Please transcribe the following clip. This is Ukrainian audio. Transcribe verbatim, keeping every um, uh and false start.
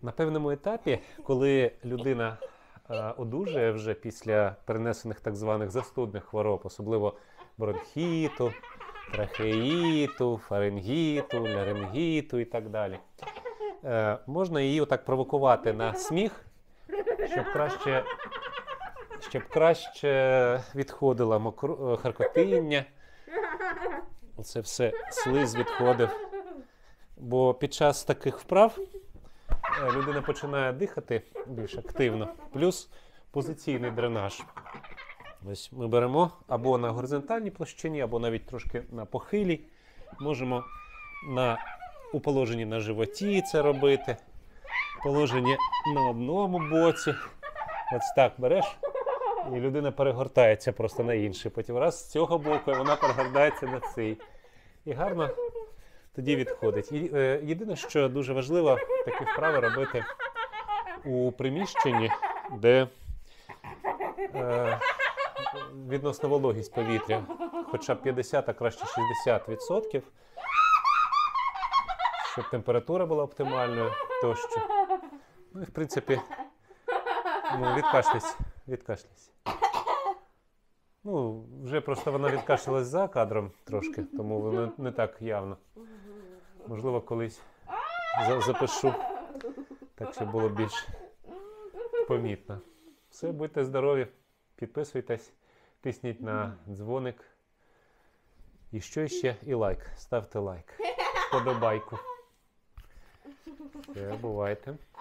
На певному етапі, коли людина е, одужує вже після перенесених так званих застудних хвороб, особливо бронхіту, трахеїту, фарингіту, ларингіту і так далі, е, можна її отак провокувати на сміх, щоб краще, щоб краще відходило мокро, харкотиння, це все, слиз відходив. Бо під час таких вправ людина починає дихати більш активно, плюс позиційний дренаж. Ось ми беремо або на горизонтальній площині, або навіть трошки на похилій. Можемо на, у положенні на животі це робити, положенні на одному боці. Ось так береш, і людина перегортається просто на інший. Потім раз з цього боку, і вона перегортається на цей. І гарно тоді відходить. І, е, єдине, що дуже важливо, такі вправи робити у приміщенні, де е, відносно вологість повітря, хоча б п'ятдесят, а краще шістдесят відсотків, щоб температура була оптимальною тощо. Ну і в принципі, ну, відкашляйся, відкашляйся. Ну, вже просто вона відкашлялась за кадром трошки, тому воно не так явно. Можливо, колись запишу, так щоб було більш помітно. Все, будьте здорові, підписуйтесь, тисніть на дзвоник. І що ще? І лайк. Ставте лайк. Вподобайку. Все, бувайте.